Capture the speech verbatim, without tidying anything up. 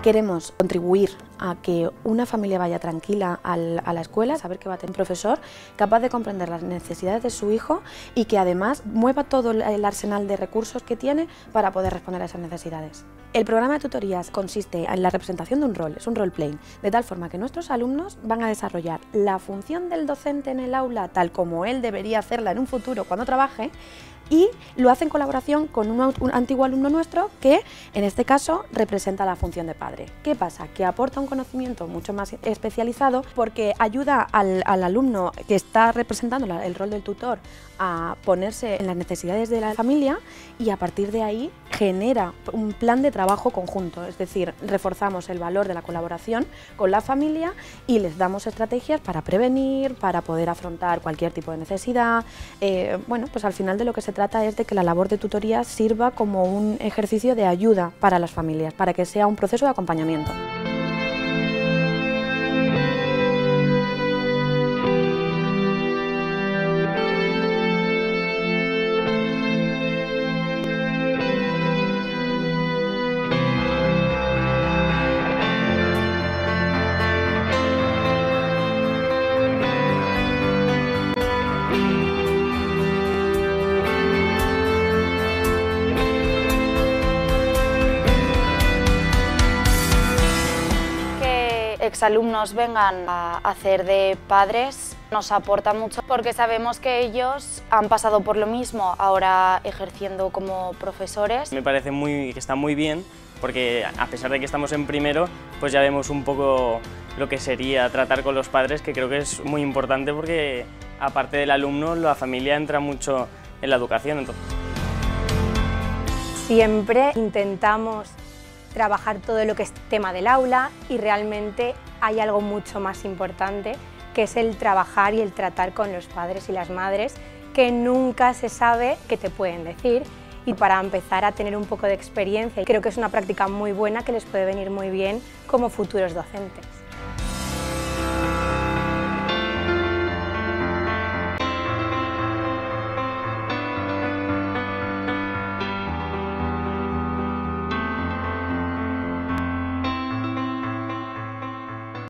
Queremos contribuir a que una familia vaya tranquila al, a la escuela, saber que va a tener un profesor capaz de comprender las necesidades de su hijo y que además mueva todo el arsenal de recursos que tiene para poder responder a esas necesidades. El programa de tutorías consiste en la representación de un rol, es un role playing, de tal forma que nuestros alumnos van a desarrollar la función del docente en el aula tal como él debería hacerla en un futuro cuando trabaje, y lo hace en colaboración con un, un antiguo alumno nuestro que, en este caso, representa la función de padre. ¿Qué pasa? Que aporta un conocimiento mucho más especializado porque ayuda al, al alumno que está representando la, el rol del tutor a ponerse en las necesidades de la familia y a partir de ahí genera un plan de trabajo conjunto, es decir, reforzamos el valor de la colaboración con la familia y les damos estrategias para prevenir, para poder afrontar cualquier tipo de necesidad. Eh, bueno, pues al final de lo que se trata es de que la labor de tutoría sirva como un ejercicio de ayuda para las familias, para que sea un proceso de acompañamiento. Exalumnos vengan a hacer de padres nos aporta mucho porque sabemos que ellos han pasado por lo mismo ahora ejerciendo como profesores. Me parece muy, que está muy bien porque a pesar de que estamos en primero pues ya vemos un poco lo que sería tratar con los padres, que creo que es muy importante porque aparte del alumno la familia entra mucho en la educación. Entonces. Siempre intentamos trabajar todo lo que es tema del aula y realmente hay algo mucho más importante que es el trabajar y el tratar con los padres y las madres que nunca se sabe qué te pueden decir, y para empezar a tener un poco de experiencia creo que es una práctica muy buena que les puede venir muy bien como futuros docentes.